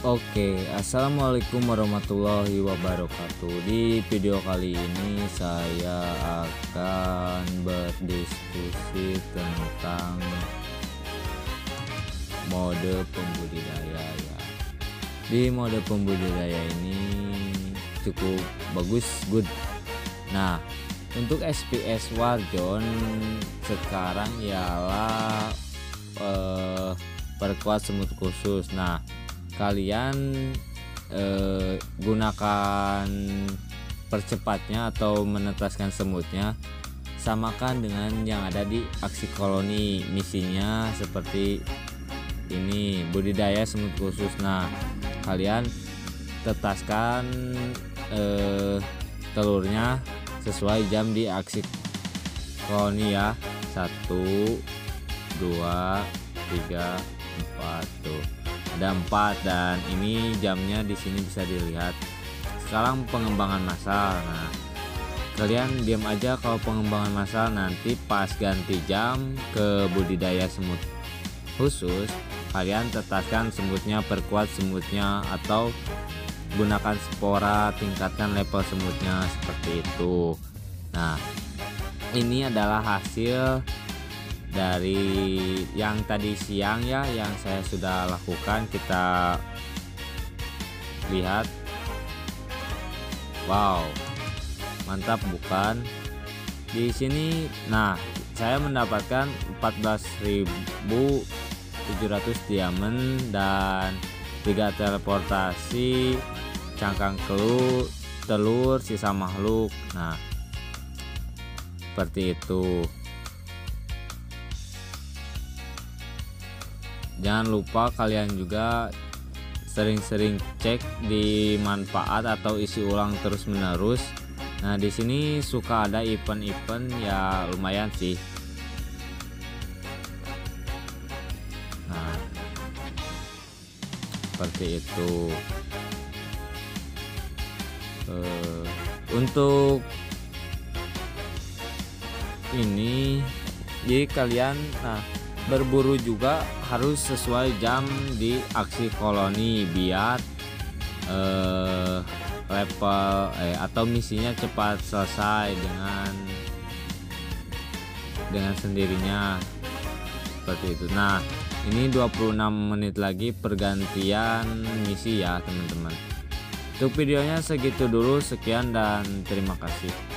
Oke, assalamualaikum warahmatullahi wabarakatuh. Di video kali ini saya akan berdiskusi tentang mode pembudidaya ya. Di mode pembudidaya ini cukup bagus, good. Nah, untuk SPS Warzone sekarang ialah perkuat semut khusus. Nah, kalian gunakan percepatnya atau menetaskan semutnya, samakan dengan yang ada di aksi koloni. Misinya seperti ini, budidaya semut khusus. Nah, kalian tetaskan telurnya sesuai jam di aksi koloni ya. 1 2 3 4 tuh. Ada 4 dan ini jamnya di sini bisa dilihat. Sekarang pengembangan massal. Nah, kalian diam aja kalau pengembangan massal, nanti pas ganti jam ke budidaya semut khusus, kalian tetaskan semutnya, perkuat semutnya, atau gunakan spora, tingkatkan level semutnya seperti itu. Nah, ini adalah hasil dari yang tadi siang ya, yang saya sudah lakukan. Kita lihat. Wow, mantap bukan? Di sini nah, saya mendapatkan 14.700 diamond dan 3 teleportasi, cangkang telur, sisa makhluk. Nah, seperti itu. Jangan lupa kalian juga sering-sering cek di manfaat atau isi ulang terus menerus. Nah, di sini suka ada event-event ya, lumayan sih. Nah, seperti itu. Untuk ini, jadi kalian berburu juga harus sesuai jam di aksi koloni biar level atau misinya cepat selesai dengan sendirinya seperti itu. Nah, ini 26 menit lagi pergantian misi ya teman-teman. Untuk videonya segitu dulu, sekian dan terima kasih.